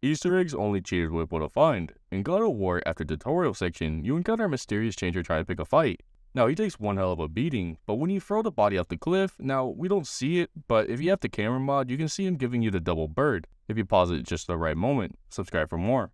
Easter eggs only cheaters would be able to find. In God of War, after the tutorial section, you encounter a mysterious changer trying to pick a fight. Now, he takes one hell of a beating, but when you throw the body off the cliff, now we don't see it, but if you have the camera mod, you can see him giving you the double bird, if you pause it at just the right moment. Subscribe for more.